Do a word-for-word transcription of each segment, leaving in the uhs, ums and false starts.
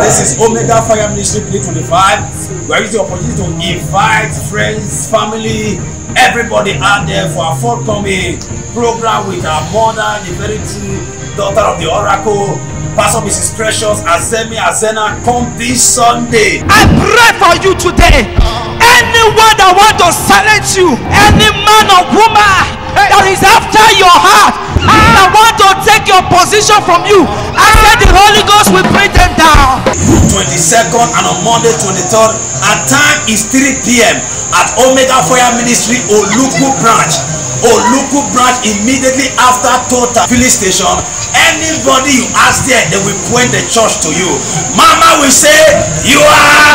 This is Omega Fire Ministry twenty twenty-five. We are using the opportunity to invite friends, family, everybody out there for our forthcoming program with our mother, the very true daughter of the Oracle, Pastor Missus Precious Azemi Azena. Come this Sunday. I pray for you today. Anyone that want to silence you, any man or woman that is after your heart, that want to take your position from you, I said the Holy Ghost will bring them down. twenty-second and on Monday twenty-third, our time is three p m at Omega Fire Ministry Oluku branch. Oluku branch, immediately after Total filling station. Anybody you ask there, they will point the church to you. Mama will say, you are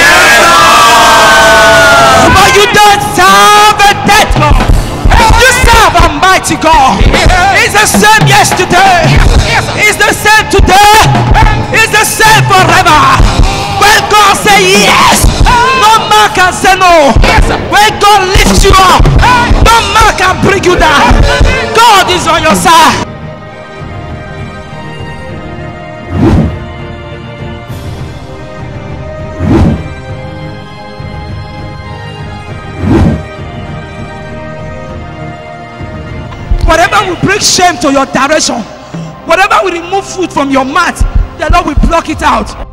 welcome. But you don't serve a dead God. You serve a mighty God. It's the same yesterday. It's the same today. It's the same forever. When God say yes, no man can say no. When God lifts you up, no man can bring you down. God is on your side. Whatever will bring shame to your direction, whatever will remove food from your mouth, the Lord will block it out.